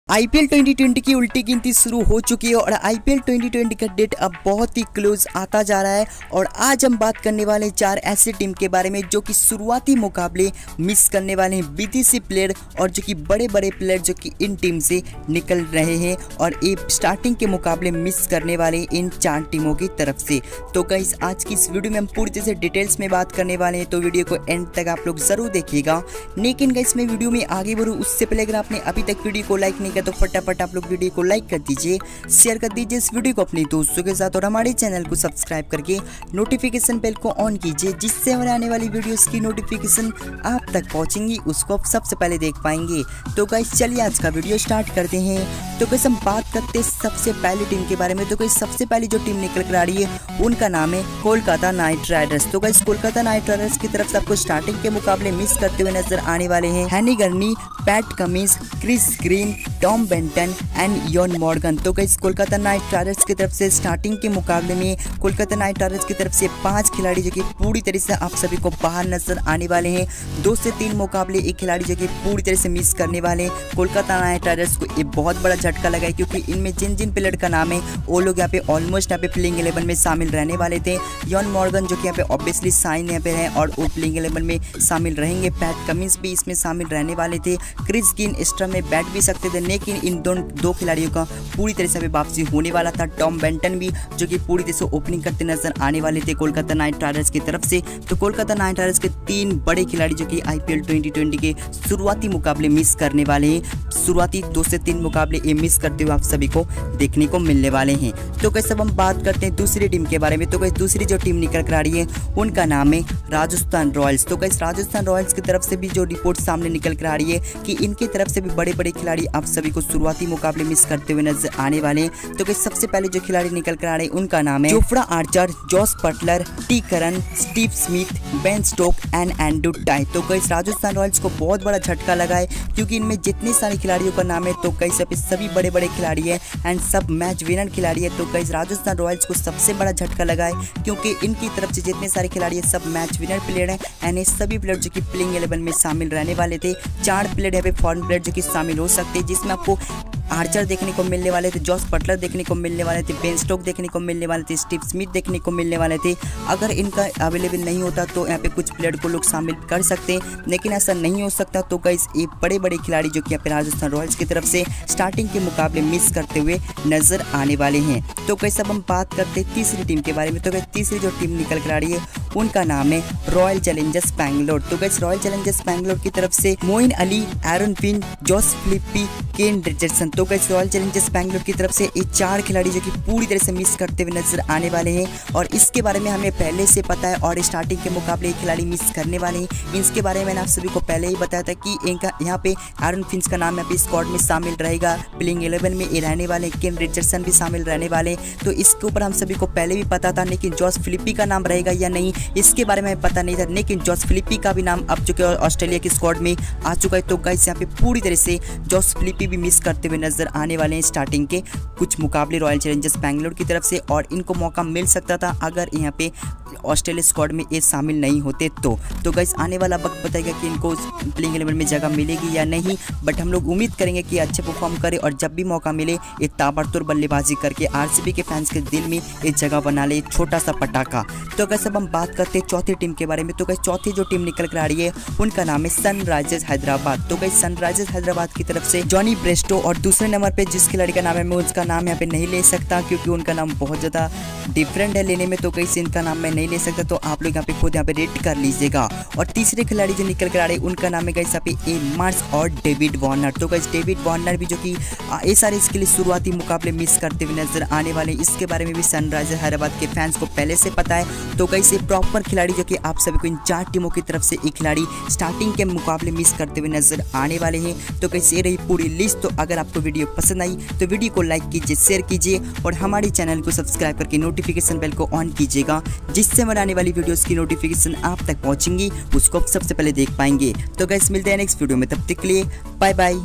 IPL 2020 की उल्टी गिनती शुरू हो चुकी है और आईपीएल 2020 का डेट अब बहुत ही क्लोज आता जा रहा है। और आज हम बात करने वाले हैं 4 ऐसे टीम के बारे में जो कि शुरुआती मुकाबले मिस करने वाले हैं, विदेशी प्लेयर और जो कि बड़े बड़े प्लेयर जो कि इन टीम से निकल रहे हैं और ये स्टार्टिंग के मुकाबले मिस करने वाले इन 4 टीमों की तरफ से। तो गाइस आज की इस वीडियो में हम पूरी तरह से डिटेल्स में बात करने वाले हैं, तो वीडियो को एंड तक आप लोग जरूर देखिएगा। लेकिन गाइस मैं वीडियो में आगे बढ़ूँ उससे पहले अगर आपने अभी तक वीडियो को लाइक नहीं तो फटाफट आप लोग वीडियो को लाइक कर दीजिए, शेयर कर दीजिए इस वीडियो को अपने दोस्तों के साथ और हमारे चैनल को सब्सक्राइब करके नोटिफिकेशन बेल को ऑन कीजिए, जिससे हमारे आने वाली वीडियोस की नोटिफिकेशन आप तक पहुंचेंगी, उसको आप सबसे पहले देख पाएंगे। तो गाइस चलिए आज का वीडियो स्टार्ट करते हैं। तो गाइस हम बात करते हैं सबसे पहली टीम के बारे में। तो गाइस सबसे पहली जो टीम निकल कर आ रही है उनका नाम है कोलकाता नाइट राइडर्स। तो गाइस कोलकाता नाइट राइडर्स की तरफ से आपको स्टार्टिंग के मुकाबले मिस करते हुए नजर आने वाले हैं Harry Gurney, Pat Cummins, Chris Green, Tom Banton and Eoin Morgan. तो गाइस कोलकाता नाइट राइडर्स की तरफ से स्टार्टिंग के मुकाबले में कोलकाता नाइट राइडर्स की तरफ से 5 खिलाड़ी जो कि पूरी तरह से आप सभी को बाहर नजर आने वाले हैं। 2 से 3 मुकाबले एक खिलाड़ी जो कि पूरी तरह से मिस करने वाले हैं। कोलकाता नाइट राइडर्स को ये बहुत बड़ा झटका लगा है, क्योंकि इनमें जिन प्लेयर का नाम है वो लोग यहाँ पे ऑलमोस्ट यहाँ पे प्लेइंग 11 में शामिल रहने वाले थे। यॉन मॉर्गन जो कि यहाँ पे ऑब्वियसली साइन यहाँ पे है और वो प्लेइंग 11 में शामिल रहेंगे। पैट कमिंस भी इसमें शामिल रहने वाले थे। क्रिस ग्रीन एक्स्ट्रा में बैठ भी सकते थे, लेकिन इन दो खिलाड़ियों का पूरी तरह से वापसी होने वाला था। टॉम बेंटन भी जो कि पूरी तरह से ओपनिंग करते नजर आने वाले थे कोलकाता नाइट राइडर्स की तरफ से। तो कोलकाता नाइट राइडर्स के 3 बड़े खिलाड़ी जो कि आईपीएल 2020 के शुरुआती मुकाबले मिस करने वाले हैं। शुरुआती 2 से 3 मुकाबले ये मिस करते हुए आप सभी को देखने को मिलने वाले हैं। तो कैसे हम बात करते हैं दूसरी टीम के बारे में। तो कैसे दूसरी जो टीम निकल कर आ रही है उनका नाम है राजस्थान रॉयल्स। तो कैसे राजस्थान रॉयल्स की तरफ से भी जो रिपोर्ट सामने निकल कर आ रही है कि इनकी तरफ से भी बड़े बड़े खिलाड़ी आप सभी को शुरुआती मुकाबले मिस करते हुए नजर आने वाले हैं। तो कैसे सबसे पहले जो खिलाड़ी निकल कर आ रहे हैं उनका नाम है Jofra Archer, Jos Buttler, T Curran, Steve Smith, Ben Stoke and Andrew Tye. तो कैसे राजस्थान रॉयल्स को बहुत बड़ा झटका लगा है, क्योंकि इनमें जितने सारे खिलाड़ियों का नाम है तो कैसे सभी बड़े बड़े खिलाड़ी हैं एंड सब मैच विनर खिलाड़ी है। तो कैसे राजस्थान रॉयल्स को सबसे बड़ा झटका लगा है, क्योंकि इनकी तरफ से जितने सारे खिलाड़ी है सब मैच विनर प्लेयर हैं एंड ये सभी प्लेयर जो कि प्लेइंग 11 में शामिल रहने वाले थे। 4 प्लेयर यहाँ पे फॉरेन प्लेयर जो कि शामिल हो सकते हैं, जिसमें आपको आर्चर देखने को मिलने वाले थे, जॉस बटलर देखने को मिलने वाले थे, बेन स्टोक देखने को मिलने वाले थे, स्टीव स्मिथ देखने को मिलने वाले थे। अगर इनका अवेलेबल नहीं होता तो यहाँ पे कुछ प्लेयर को लोग शामिल कर सकते हैं, लेकिन ऐसा नहीं हो सकता। तो गाइस ये बड़े बड़े खिलाड़ी जो कि यहाँ पे राजस्थान रॉयल्स की तरफ से स्टार्टिंग के मुकाबले मिस करते हुए नजर आने वाले हैं। तो कैसे अब हम बात करते हैं तीसरी टीम के बारे में। तो तीसरी जो टीम निकल कर आ रही है उनका नाम है रॉयल चैलेंजर्स बैंगलोर। तो गाइस रॉयल चैलेंजर्स बैंगलोर की तरफ से Moeen Ali, Aaron Finch, Josh Philippe, Kane Richardson. तो गाइस रॉयल चैलेंजर्स बैंगलोर की तरफ से ये 4 खिलाड़ी जो कि पूरी तरह से मिस करते हुए नजर आने वाले हैं और इसके बारे में हमें पहले से पता है और स्टार्टिंग के मुकाबले ये खिलाड़ी मिस करने वाले हैं। इसके बारे में मैंने आप सभी को पहले ही बताया था कि इनका यहाँ पे एरन फिन्स का नाम यहाँ पे स्क्वाड में शामिल रहेगा, प्लेइंग 11 में ये रहने वाले, केन रिचर्डसन भी शामिल रहने वाले। तो इसके ऊपर हम सभी को पहले भी पता था, लेकिन जॉस फिलिप्पी का नाम रहेगा या नहीं इसके बारे में पता नहीं था, लेकिन जॉस फिलिप्पी का भी नाम अब चुके ऑस्ट्रेलिया की स्क्वाड में आ चुका है। तो गाइस यहाँ पे पूरी तरह से जॉस फिलिप्पी भी मिस करते हुए नजर आने वाले हैं स्टार्टिंग के कुछ मुकाबले रॉयल चैलेंजर्स बैंगलोर की तरफ से, और इनको मौका मिल सकता था अगर यहाँ पे ऑस्ट्रेलिया स्क्वाड में ये शामिल नहीं होते तो गाइस आने वाला वक्त बताएगा कि इनको प्लेइंग 11 में जगह मिलेगी या नहीं, बट हम लोग उम्मीद करेंगे कि अच्छे परफॉर्म करे और जब भी मौका मिले ये ताबड़तोड़ बल्लेबाजी करके आरसीबी के फैंस के दिल में एक जगह बना ले, छोटा सा पटाखा। तो गाइस अब हम बात करते हैं चौथी टीम के बारे में। तो गाइस चौथी जो टीम निकल कर आ रही है उनका नाम है सनराइजर्स हैदराबाद। तो गाइस सनराइजर्स हैदराबाद की तरफ से जॉनी ब्रेस्टो और दूसरे नंबर पे जिस खिलाड़ी का नाम है मैं उसका नाम यहाँ पे नहीं ले सकता, क्योंकि उनका नाम बहुत ज़्यादा डिफरेंट है लेने में। तो गाइस इनका नाम मैं नहीं ले सकता, तो आप लोग यहाँ पे खुद यहाँ पे रेट कर लीजिएगा। और तीसरे खिलाड़ी जो निकल कर आ रहे हैं उनका नाम है गाइस यहाँ पे एमार्स और डेविड वार्नर। तो गाइस डेविड वार्नर भी जो कि ये सारे इसके लिए शुरुआती मुकाबले मिस करते हुए नजर आने वाले, इसके बारे में भी सनराइजर्स हैदराबाद के फैंस को पहले से पता है। तो गाइस ये प्रॉपर खिलाड़ी जो कि आप सभी को इन 4 टीमों की तरफ से एक खिलाड़ी स्टार्टिंग के मुकाबले मिस करते हुए नजर आने वाले हैं। तो गाइस ये रही पूरी लिस्ट। तो अगर आपको वीडियो पसंद आई तो वीडियो को लाइक कीजिए, शेयर कीजिए और हमारे चैनल को सब्सक्राइब करके नोटिफिकेशन बेल को ऑन कीजिएगा, जिससे हमारे आने वाली वीडियोस की नोटिफिकेशन आप तक पहुंचेंगी, उसको आप सबसे पहले देख पाएंगे। तो गाइस मिलते हैं नेक्स्ट वीडियो में, तब तक के लिए बाय बाय।